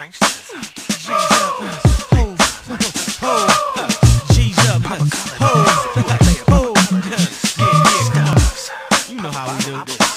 G's up, you know how we do.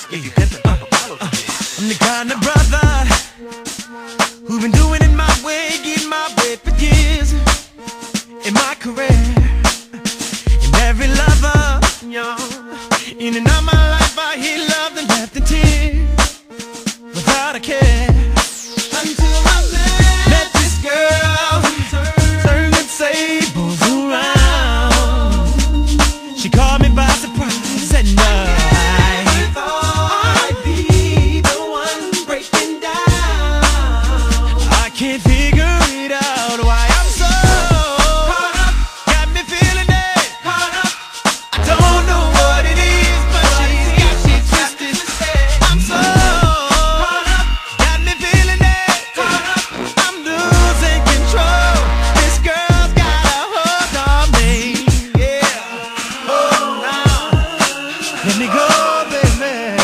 I'm the kind of brother who been doing it my way, getting my way for years in my career. And every lover, y'all, in and out my life, I hear love and left in tears without a care. Until I met this girl, turned the tables around. She caught me by surprise at night. I thought I'd be the one breaking down. I can't figure it out why I'm so caught up. Got me feeling it, caught up. I don't know what it is, but she's got me twisted. I'm so caught up. Got me feeling it, caught up. I'm losing control. This girl's got a hold on me. Yeah. Oh, now let me go, baby.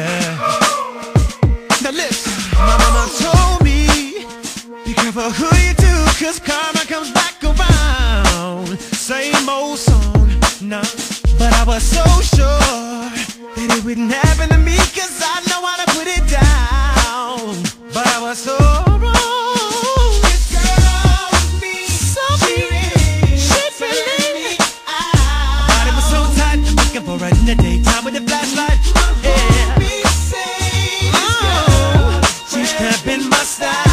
Now listen, my mama told me, be careful who you do, 'cause karma comes back around. Same old song, no, but I was so sure that it wouldn't happen to me, 'cause I know how to put it down. But I was so wrong. This girl with me, so pretty, she really out. My body was so tight, I'm looking for her in the daytime with the flashlight. Yeah. She's cramping my style.